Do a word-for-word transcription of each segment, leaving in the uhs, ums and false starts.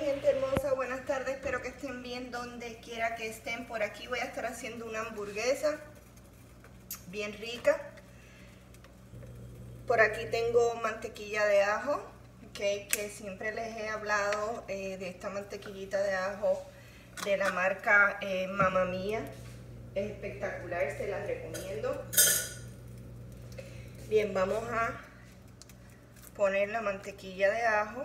gente hermosa, buenas tardes, espero que estén bien donde quiera que estén. Por aquí voy a estar haciendo una hamburguesa bien rica. Por aquí tengo mantequilla de ajo, okay, que siempre les he hablado eh, de esta mantequillita de ajo de la marca eh, Mamma Mia. Es espectacular, se las recomiendo. Bien, vamos a poner la mantequilla de ajo.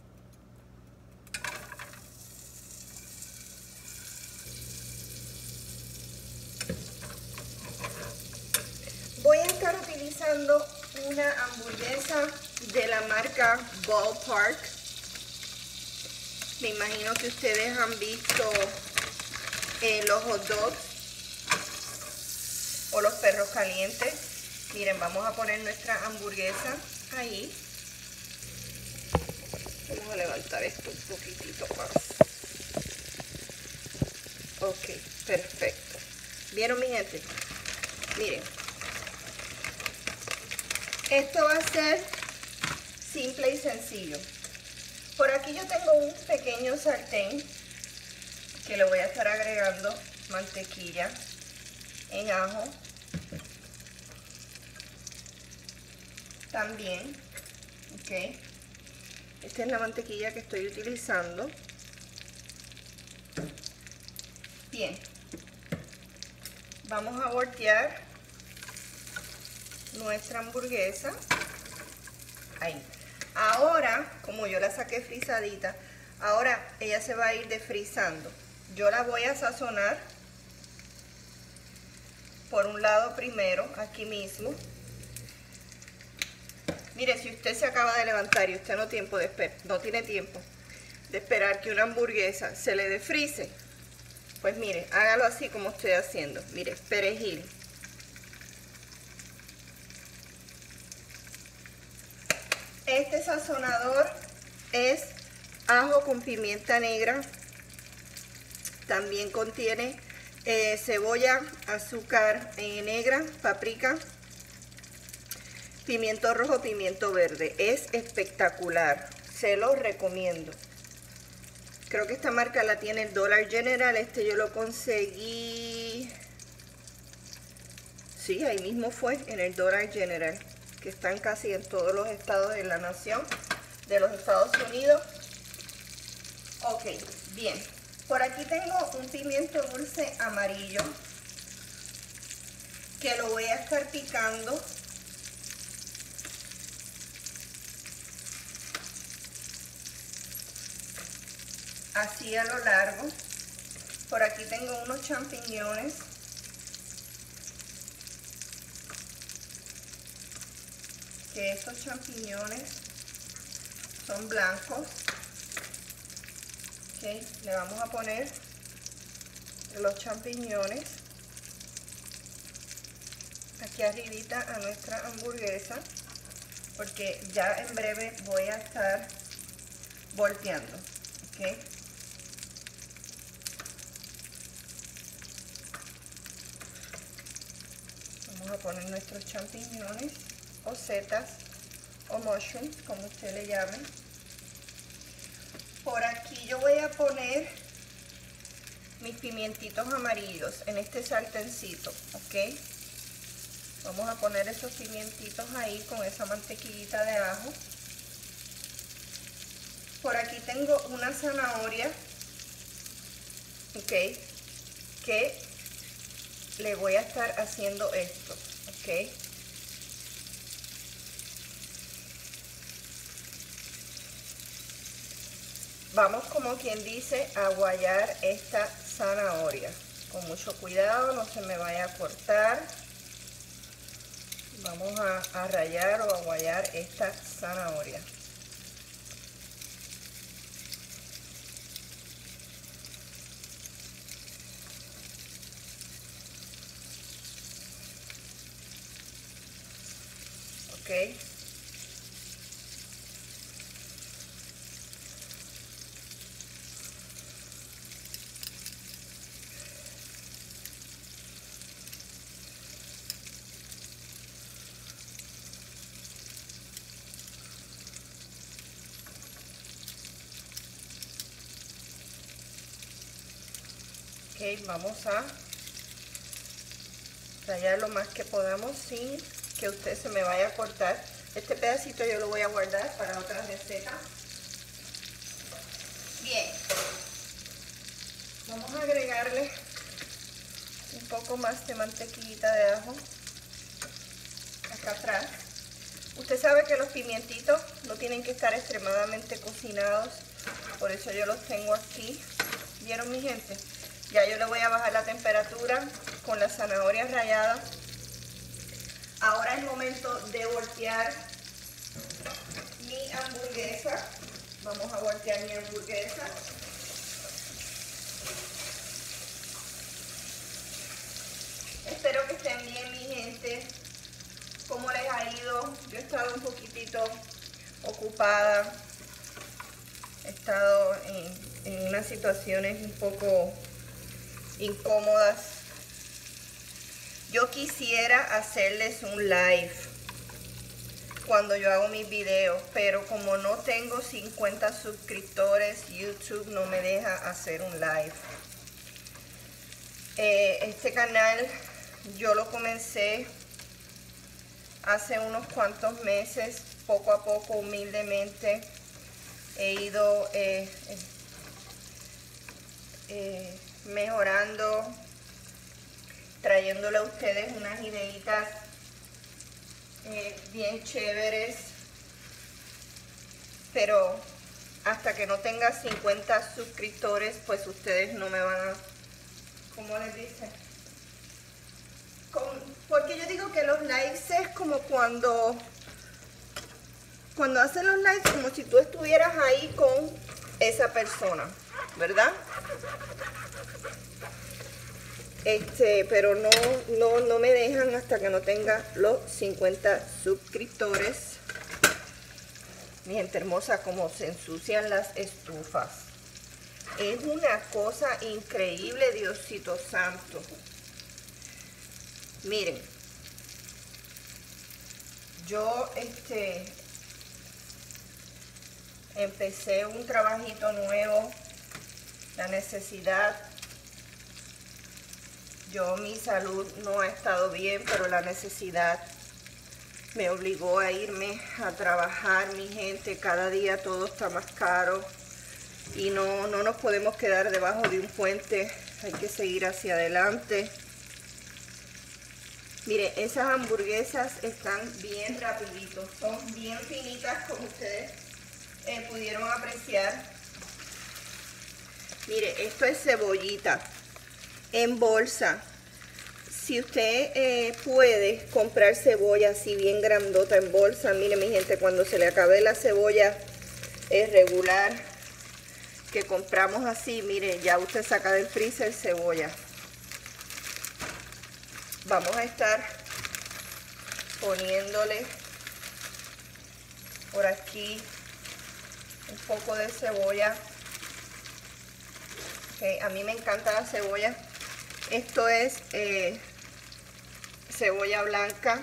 Voy a estar utilizando una hamburguesa de la marca Ballpark. Me imagino que ustedes han visto eh, los hot dogs o los perros calientes. Miren, vamos a poner nuestra hamburguesa ahí. Vamos a levantar esto un poquitito más. Ok, perfecto. ¿Vieron, mi gente? Miren. Esto va a ser simple y sencillo. Por aquí yo tengo un pequeño sartén que le voy a estar agregando mantequilla en ajo. También, ok. Esta es la mantequilla que estoy utilizando. Bien. Vamos a voltear nuestra hamburguesa ahí. Ahora, como yo la saqué frisadita, ahora ella se va a ir desfrizando. Yo la voy a sazonar por un lado primero, aquí mismo. Mire, si usted se acaba de levantar y usted no, tiempo de esper- no tiene tiempo de esperar que una hamburguesa se le desfrice, pues mire, hágalo así como estoy haciendo. Mire, perejil. Este sazonador es ajo con pimienta negra. También contiene eh, cebolla, azúcar eh, negra, paprika, pimiento rojo, pimiento verde. Es espectacular, se lo recomiendo. Creo que esta marca la tiene el Dollar General. Este yo lo conseguí, sí, ahí mismo fue, en el Dollar General, que están casi en todos los estados de la nación, de los Estados Unidos. Ok, bien. Por aquí tengo un pimiento dulce amarillo que lo voy a estar picando. Así a lo largo. Por aquí tengo unos champiñones. Que estos champiñones son blancos. Okay, le vamos a poner los champiñones aquí arribita a nuestra hamburguesa, porque ya en breve voy a estar volteando. Okay. Vamos a poner nuestros champiñones o setas o mushrooms, como usted le llame. Por aquí yo voy a poner mis pimientitos amarillos en este sartencito, ¿ok? Vamos a poner esos pimientitos ahí con esa mantequillita de ajo. Por aquí tengo una zanahoria, ¿ok? Que le voy a estar haciendo esto, ¿ok? Vamos, como quien dice, a guayar esta zanahoria. Con mucho cuidado, no se me vaya a cortar. Vamos a, a rallar o a guayar esta zanahoria. Ok. Ok, vamos a rallar lo más que podamos sin que usted se me vaya a cortar. Este pedacito yo lo voy a guardar para otra receta. Bien, vamos a agregarle un poco más de mantequillita de ajo acá atrás. Usted sabe que los pimientitos no tienen que estar extremadamente cocinados, por eso yo los tengo aquí. ¿Vieron, mi gente? Ya yo le voy a bajar la temperatura con las zanahorias ralladas. Ahora es momento de voltear mi hamburguesa. Vamos a voltear mi hamburguesa. Espero que estén bien, mi gente. ¿Cómo les ha ido? Yo he estado un poquitito ocupada. He estado en, en unas situaciones un poco incómodas. Yo quisiera hacerles un live cuando yo hago mis videos, pero como no tengo cincuenta suscriptores, YouTube no me deja hacer un live. Eh, este canal yo lo comencé hace unos cuantos meses, poco a poco, humildemente. He ido eh, eh, eh, mejorando, trayéndole a ustedes unas ideitas eh, bien chéveres, pero hasta que no tenga cincuenta suscriptores, pues ustedes no me van a, ¿cómo les dicen? Con, porque yo digo que los lives es como cuando cuando hacen los lives, como si tú estuvieras ahí con esa persona, ¿verdad? Este, pero no, no, no me dejan hasta que no tenga los cincuenta suscriptores. Mi gente hermosa, como se ensucian las estufas. Es una cosa increíble, Diosito santo. Miren, yo este empecé un trabajito nuevo, la necesidad. Yo, mi salud no ha estado bien, pero la necesidad me obligó a irme a trabajar, mi gente. Cada día todo está más caro y no, no nos podemos quedar debajo de un puente. Hay que seguir hacia adelante. Mire, esas hamburguesas están bien rapiditos, son bien finitas, como ustedes eh, pudieron apreciar. Mire, esto es cebollita en bolsa. Si usted eh, puede comprar cebolla así bien grandota en bolsa, mire, mi gente, cuando se le acabe la cebolla eh, regular que compramos así, mire, ya usted saca del freezer cebolla. Vamos a estar poniéndole por aquí un poco de cebolla. Okay, a mí me encanta la cebolla. Esto es eh, cebolla blanca.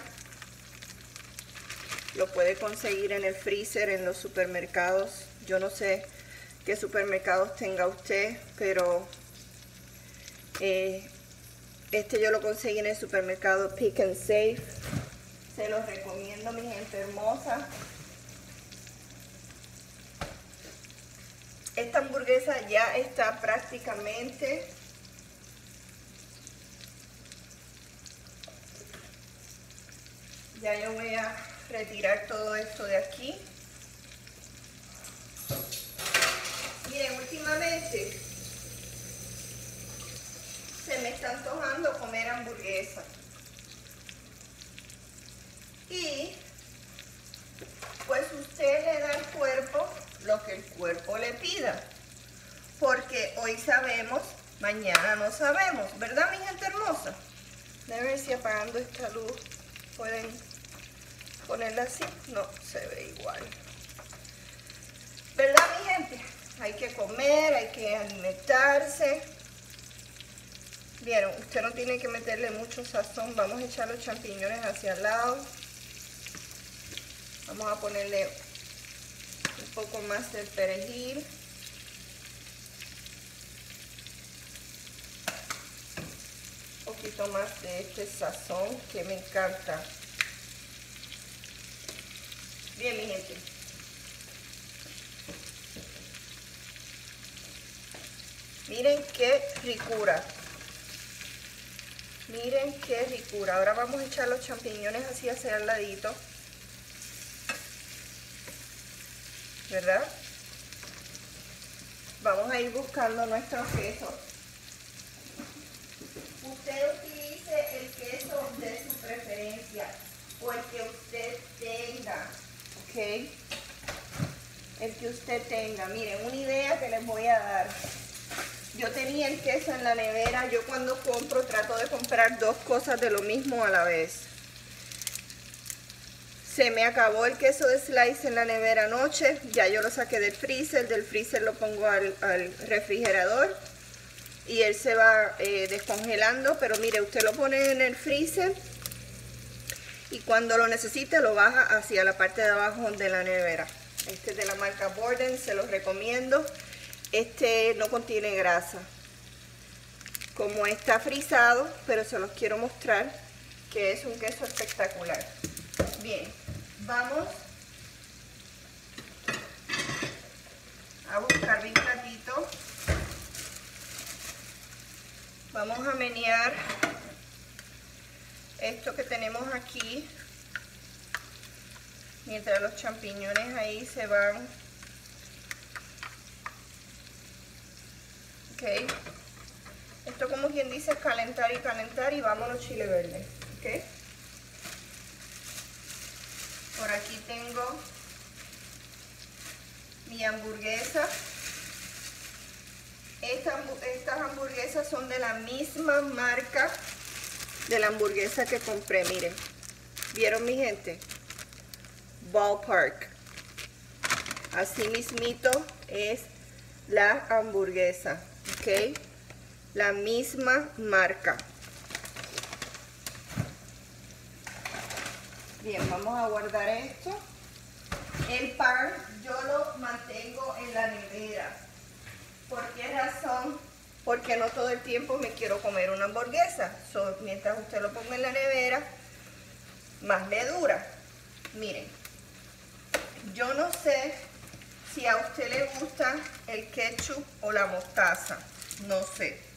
Lo puede conseguir en el freezer, en los supermercados. Yo no sé qué supermercados tenga usted, pero eh, este yo lo conseguí en el supermercado Pick and Save. Se los recomiendo, mi gente hermosa. Esta hamburguesa ya está prácticamente ya yo voy a retirar todo esto de aquí. Miren, últimamente se me está antojando comer hamburguesa. Y pues usted le da al cuerpo lo que el cuerpo le pida. Porque hoy sabemos, mañana no sabemos. ¿Verdad, mi gente hermosa? Déjenme ver si apagando esta luz pueden ponerla así. No, se ve igual. ¿Verdad, mi gente? Hay que comer, hay que alimentarse. Vieron, usted no tiene que meterle mucho sazón. Vamos a echar los champiñones hacia el lado. Vamos a ponerle un poco más del perejil. poquito más de este sazón que me encanta. Bien, mi gente. Miren qué ricura. Miren qué ricura. Ahora vamos a echar los champiñones así hacia el ladito. ¿Verdad? Vamos a ir buscando nuestro queso. Usted utilice el queso de su preferencia o el que usted tenga, ¿ok? El que usted tenga. Miren, una idea que les voy a dar. Yo tenía el queso en la nevera. Yo cuando compro trato de comprar dos cosas de lo mismo a la vez. Se me acabó el queso de slice en la nevera anoche. Ya yo lo saqué del freezer. Del freezer lo pongo al, al refrigerador. Y él se va eh, descongelando. Pero mire, usted lo pone en el freezer. Y cuando lo necesite lo baja hacia la parte de abajo de la nevera. Este es de la marca Borden. Se los recomiendo. Este no contiene grasa. Como está frisado. Pero se los quiero mostrar. Que es un queso espectacular. Bien, vamos a buscar mi platito. Vamos a menear esto que tenemos aquí mientras los champiñones ahí se van. Ok, esto como quien dice es calentar y calentar y vámonos chile verde. Ok. Por aquí tengo mi hamburguesa. Esta, estas hamburguesas son de la misma marca de la hamburguesa que compré. Miren, ¿vieron mi gente? Ballpark. Así mismito es la hamburguesa, ¿ok? La misma marca. Bien, vamos a guardar esto. El pan yo lo mantengo en la nevera. ¿Por qué razón? Porque no todo el tiempo me quiero comer una hamburguesa. So, mientras usted lo ponga en la nevera, más le dura. Miren, yo no sé si a usted le gusta el ketchup o la mostaza. No sé.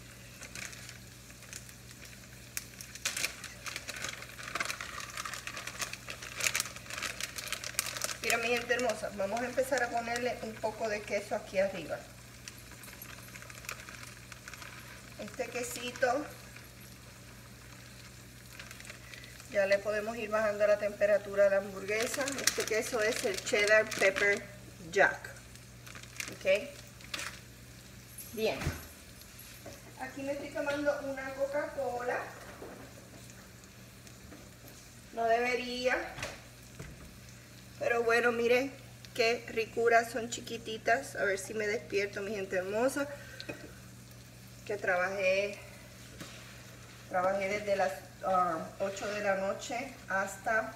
Mira, mi gente hermosa, vamos a empezar a ponerle un poco de queso aquí arriba. Este quesito, ya le podemos ir bajando la temperatura a la hamburguesa. Este queso es el Cheddar Pepper Jack. ¿Ok? Bien. Aquí me estoy tomando una Coca-Cola. No debería. Pero bueno, miren qué ricuras, son chiquititas. A ver si me despierto, mi gente hermosa. Que trabajé, trabajé desde las uh, ocho de la noche hasta,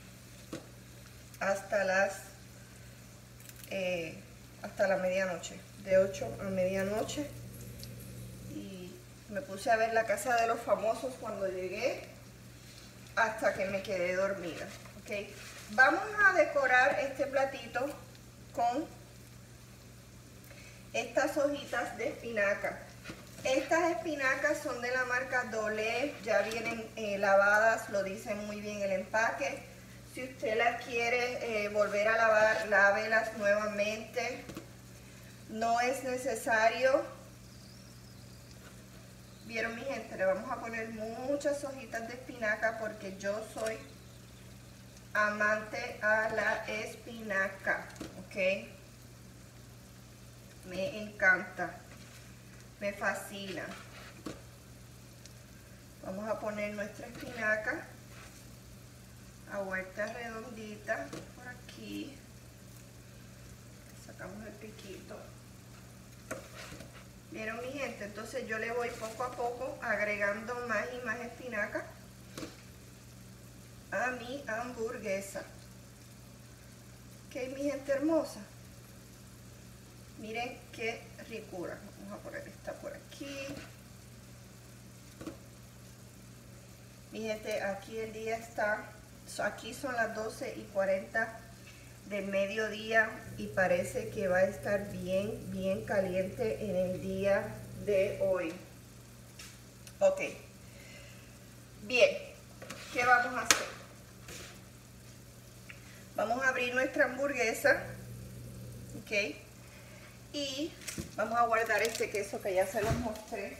hasta las eh, hasta la medianoche. De ocho a medianoche. Y me puse a ver La Casa de los Famosos cuando llegué hasta que me quedé dormida. ¿Okay? Vamos a decorar este platito con estas hojitas de espinaca. Estas espinacas son de la marca Dole, ya vienen eh, lavadas, lo dice muy bien el empaque. Si usted las quiere eh, volver a lavar, lávelas nuevamente. No es necesario. Vieron, mi gente, le vamos a poner muchas hojitas de espinaca porque yo soy amante a la espinaca, ¿ok? Me encanta, me fascina. Vamos a poner nuestra espinaca a vuelta redondita por aquí. Sacamos el piquito. ¿Vieron, mi gente? Entonces yo le voy poco a poco agregando más y más espinaca a mi hamburguesa. Ok, mi gente hermosa. Miren qué ricura. Vamos a poner esta por aquí. Mi gente, aquí el día está, aquí son las doce y cuarenta del mediodía y parece que va a estar bien, bien caliente en el día de hoy. Ok. Bien, ¿qué vamos a hacer? Vamos a abrir nuestra hamburguesa, ok, y vamos a guardar este queso que ya se los mostré.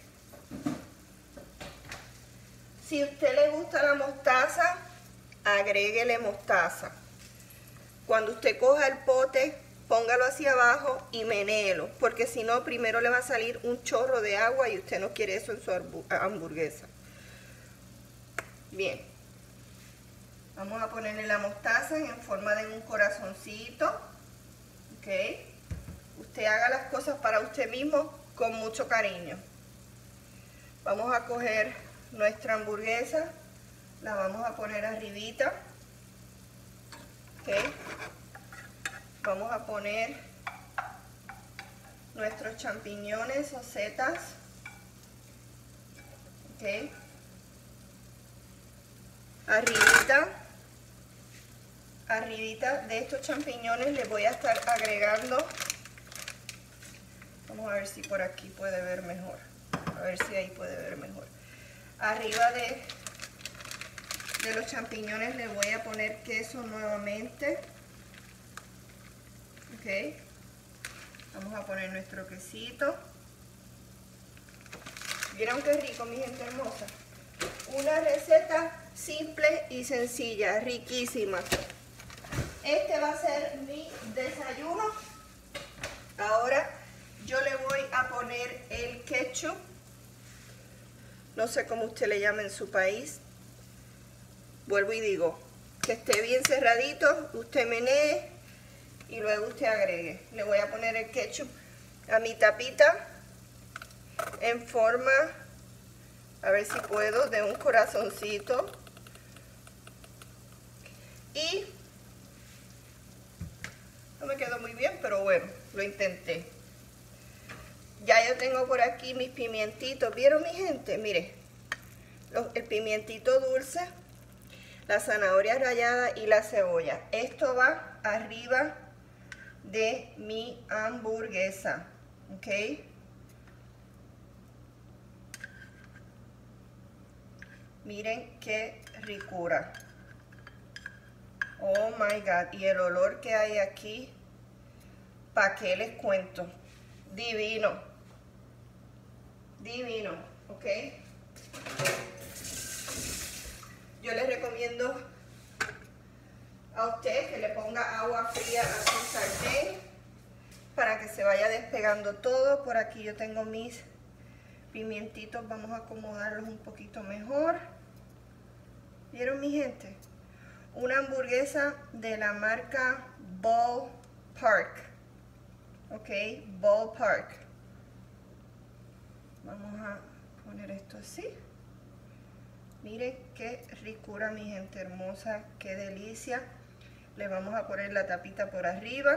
Si a usted le gusta la mostaza, agréguele mostaza. Cuando usted coja el pote, póngalo hacia abajo y menéelo, porque si no, primero le va a salir un chorro de agua y usted no quiere eso en su hamburguesa. Bien, vamos a ponerle la mostaza en forma de un corazoncito, ok. Usted haga las cosas para usted mismo con mucho cariño. Vamos a coger nuestra hamburguesa, la vamos a poner arribita, ok. Vamos a poner nuestros champiñones o setas, ok. Arribita, arribita de estos champiñones les voy a estar agregando, vamos a ver si por aquí puede ver mejor, a ver si ahí puede ver mejor. Arriba de, de los champiñones les voy a poner queso nuevamente, ok. Vamos a poner nuestro quesito. ¿Vieron qué rico, mi gente hermosa? Una receta simple y sencilla, riquísima. Este va a ser mi desayuno. Ahora yo le voy a poner el ketchup. No sé cómo usted le llama en su país. Vuelvo y digo, que esté bien cerradito, usted menee y luego usted agregue. Le voy a poner el ketchup a mi tapita en forma, a ver si puedo, de un corazoncito. Y no me quedó muy bien, pero bueno, lo intenté. Ya yo tengo por aquí mis pimientitos. ¿Vieron, mi gente? Mire, los, el pimientito dulce, la zanahoria rallada y la cebolla. Esto va arriba de mi hamburguesa, ¿ok? Miren qué ricura. Oh my God. Y el olor que hay aquí, ¿para qué les cuento? Divino. Divino, ¿ok? Yo les recomiendo a usted que le ponga agua fría a su sartén para que se vaya despegando todo. Por aquí yo tengo mis pimientitos, vamos a acomodarlos un poquito mejor. ¿Vieron, mi gente? Una hamburguesa de la marca Ballpark, ok, Ballpark. Vamos a poner esto así. Miren qué ricura, mi gente hermosa, qué delicia. Le vamos a poner la tapita por arriba.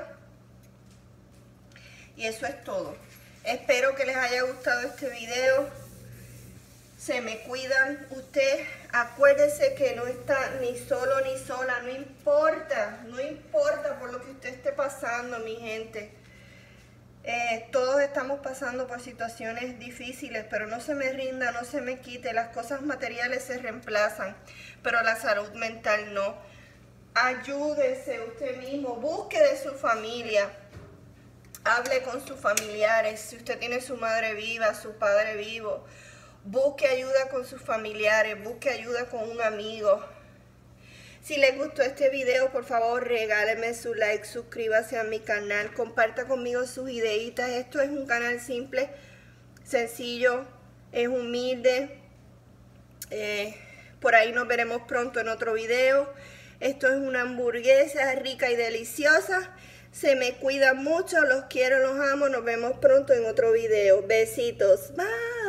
Y eso es todo. Espero que les haya gustado este video. Se me cuidan. Usted, acuérdese que no está ni solo ni sola. No importa, no importa por lo que usted esté pasando, mi gente. Eh, todos estamos pasando por situaciones difíciles, pero no se me rinda, no se me quite. Las cosas materiales se reemplazan, pero la salud mental no. Ayúdese usted mismo, busque de su familia, hable con sus familiares. Si usted tiene su madre viva, su padre vivo, busque ayuda con sus familiares, busque ayuda con un amigo. Si les gustó este video, por favor, regáleme su like, suscríbase a mi canal, comparta conmigo sus ideitas. Esto es un canal simple, sencillo, es humilde. Eh, por ahí nos veremos pronto en otro video. Esto es una hamburguesa rica y deliciosa. Se me cuidan mucho, los quiero, los amo. Nos vemos pronto en otro video. Besitos. Bye.